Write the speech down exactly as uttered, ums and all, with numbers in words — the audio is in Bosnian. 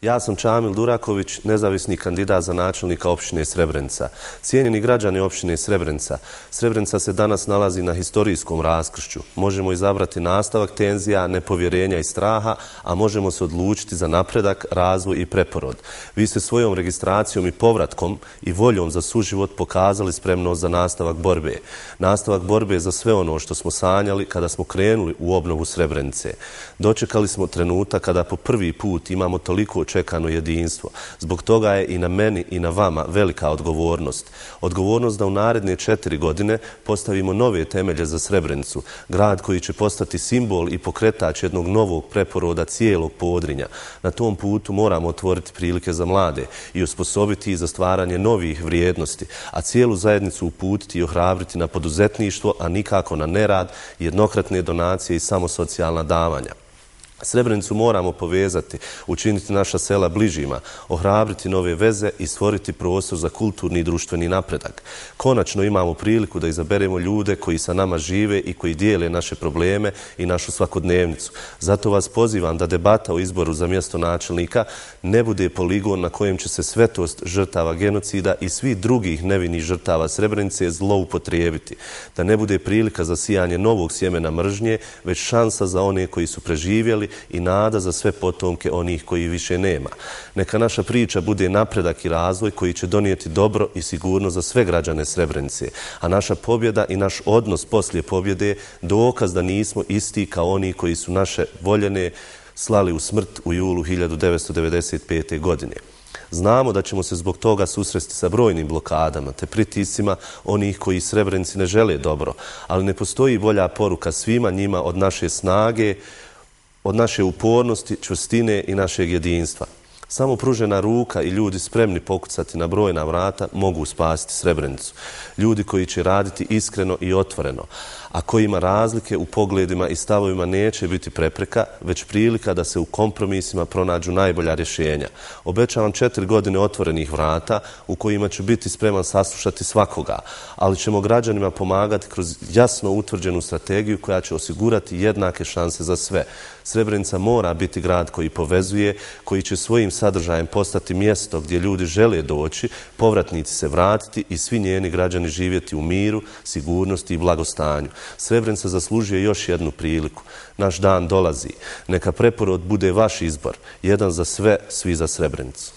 Ja sam Čamil Duraković, nezavisni kandidat za načelnika opštine Srebrenica. Cijenjeni građani opštine Srebrenica, Srebrenica se danas nalazi na historijskom raskršću. Možemo izabrati nastavak tenzija, nepovjerenja i straha, a možemo se odlučiti za napredak, razvoj i preporod. Vi ste svojom registracijom i povratkom i voljom za suživot pokazali spremnost za nastavak borbe. Nastavak borbe za sve ono što smo sanjali kada smo krenuli u obnovu Srebrenice. Dočekali smo trenutak kada po prvi put imamo toliko očekano jedinstvo. Zbog toga je i na meni i na vama velika odgovornost. Odgovornost da u naredne četiri godine postavimo nove temelje za Srebrenicu, grad koji će postati simbol i pokretač jednog novog preporoda cijelog Podrinja. Na tom putu moramo otvoriti prilike za mlade i osposobiti ih za stvaranje novih vrijednosti, a cijelu zajednicu uputiti i ohrabriti na poduzetništvo, a nikako na nerad, jednokratne donacije i samosocijalna davanja. Srebrenicu moramo povezati, učiniti naša sela bližima, ohrabriti nove veze i stvoriti prostor za kulturni i društveni napredak. Konačno imamo priliku da izaberemo ljude koji sa nama žive i koji dijele naše probleme i našu svakodnevnicu. Zato vas pozivam da debata o izboru za mjesto načelnika ne bude poligon na kojem će se svetost žrtava genocida i svih drugih nevinih žrtava Srebrenice zloupotrijebiti. Da ne bude prilika za sijanje novog sjemena mržnje, već šansa za one koji su preživjeli i nada za sve potomke onih koji više nema. Neka naša priča bude napredak i razvoj koji će donijeti dobro i sigurno za sve građane Srebrenice, a naša pobjeda i naš odnos poslije pobjede dokaz da nismo isti kao oni koji su naše voljene slali u smrt u julu hiljadu devetsto devedeset pete. godine. Znamo da ćemo se zbog toga susresti sa brojnim blokadama te pritiscima onih koji Srebrenici ne žele dobro, ali ne postoji bolja poruka svima njima od naše snage, od naše upornosti, čvrstine i našeg jedinstva. Samo pružena ruka i ljudi spremni pokucati na brojna vrata mogu spasiti Srebrenicu. Ljudi koji će raditi iskreno i otvoreno, a kojima razlike u pogledima i stavovima neće biti prepreka, već prilika da se u kompromisima pronađu najbolja rješenja. Obećavam četiri godine otvorenih vrata u kojima ću biti spreman saslušati svakoga, ali ćemo građanima pomagati kroz jasno utvrđenu strategiju koja će osigurati jednake šanse za sve. Srebrenica mora biti grad koji povezuje, koji će svojim sadržajem postati mjesto gdje ljudi žele doći, povratnici se vratiti i svi njeni građani živjeti u miru, sigurnosti i blagostanju. Srebrenica zaslužuje još jednu priliku. Naš dan dolazi. Neka preporod bude vaš izbor. Jedan za sve, svi za Srebrenicu.